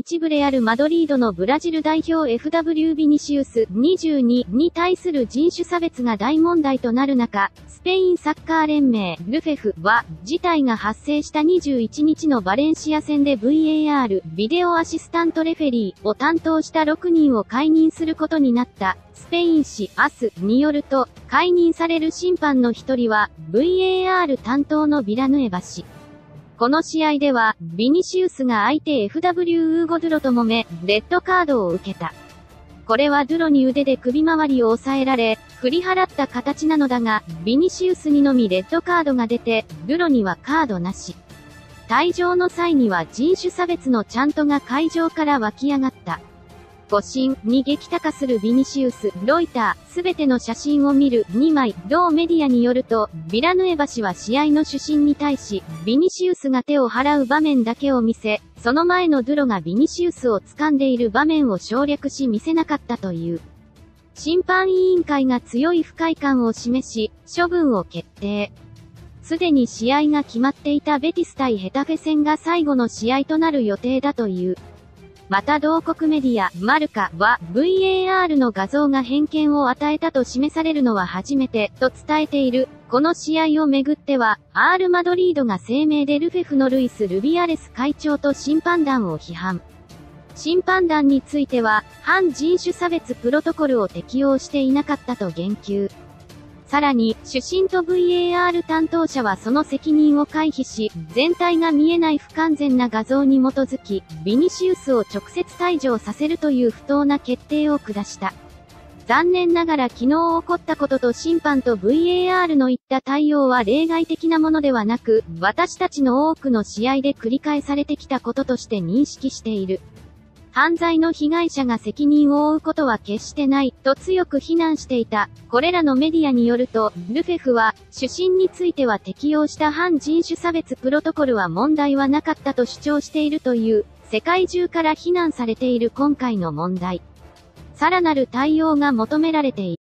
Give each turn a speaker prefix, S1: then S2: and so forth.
S1: 一部レアル・マドリードのブラジル代表 FW ビニシウス22に対する人種差別が大問題となる中、スペインサッカー連盟、ルフェフは、事態が発生した21日のバレンシア戦で VAR、ビデオアシスタントレフェリーを担当した6人を解任することになった。スペイン紙アスによると、解任される審判の一人は、VAR 担当のビラヌエバ氏。この試合では、ビニシウスが相手 FW ウーゴ・ドゥロと揉め、レッドカードを受けた。これはドゥロに腕で首周りを押さえられ、振り払った形なのだが、ビニシウスにのみレッドカードが出て、ドゥロにはカードなし。退場の際には人種差別のチャントが会場から湧き上がった。誤審に激高するビニシウス、ロイター、すべての写真を見る2枚、同メディアによると、ビラヌエバ氏は試合の主審に対し、ビニシウスが手を払う場面だけを見せ、その前のドゥロがビニシウスを掴んでいる場面を省略し見せなかったという。審判委員会が強い不快感を示し、処分を決定。すでに試合が決まっていたベティス対ヘタフェ戦が最後の試合となる予定だという。また同国メディア、マルカは、VAR の画像が偏見を与えたと示されるのは初めて、と伝えている。この試合をめぐっては、R マドリードが声明でルフェフのルイス・ルビアレス会長と審判団を批判。審判団については、反人種差別プロトコルを適用していなかったと言及。さらに、主審と VAR 担当者はその責任を回避し、全体が見えない不完全な画像に基づき、ビニシウスを直接退場させるという不当な決定を下した。残念ながら昨日起こったことと審判と VAR のいった対応は例外的なものではなく、私たちの多くの試合で繰り返されてきたこととして認識している。犯罪の被害者が責任を負うことは決してない、と強く非難していた。これらのメディアによると、ルフェフは、主審については適用した反人種差別プロトコルは問題はなかったと主張しているという、世界中から非難されている今回の問題。さらなる対応が求められている。